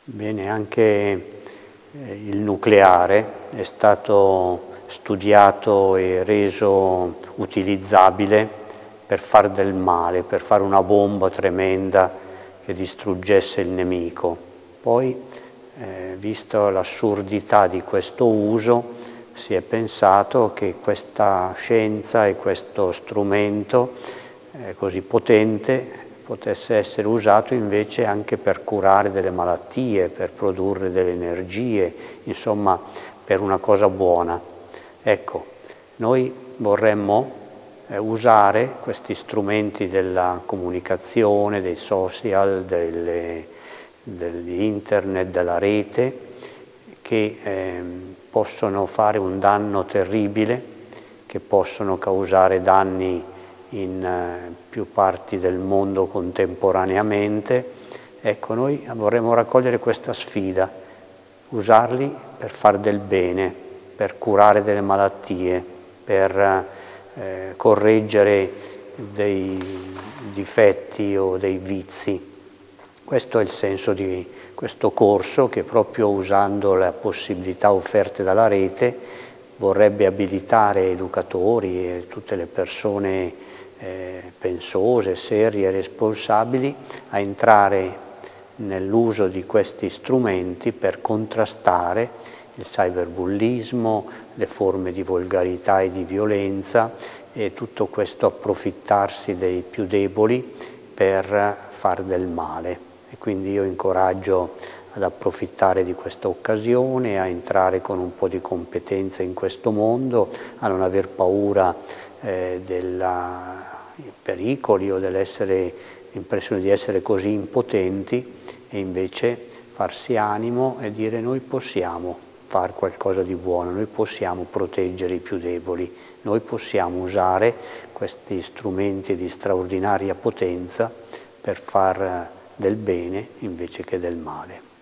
Bene, anche il nucleare è stato studiato e reso utilizzabile per far del male, per fare una bomba tremenda che distruggesse il nemico. Poi, visto l'assurdità di questo uso, si è pensato che questa scienza e questo strumento così potente potesse essere usato invece anche per curare delle malattie, per produrre delle energie, insomma per una cosa buona. Ecco, noi vorremmo usare questi strumenti della comunicazione, dei social, dell'internet, della rete, che possono fare un danno terribile, che possono causare danni in più parti del mondo contemporaneamente. Ecco, noi vorremmo raccogliere questa sfida, usarli per far del bene, per curare delle malattie, per correggere dei difetti o dei vizi. Questo è il senso di questo corso che, proprio usando le possibilità offerte dalla rete, vorrebbe abilitare educatori e tutte le persone pensose, serie, responsabili a entrare nell'uso di questi strumenti per contrastare il cyberbullismo, le forme di volgarità e di violenza e tutto questo approfittarsi dei più deboli per far del male. E quindi io incoraggio ad approfittare di questa occasione, a entrare con un po' di competenza in questo mondo, a non aver paura dei pericoli o l'impressione di essere così impotenti, e invece farsi animo e dire: noi possiamo fare qualcosa di buono, noi possiamo proteggere i più deboli, noi possiamo usare questi strumenti di straordinaria potenza per far del bene invece che del male.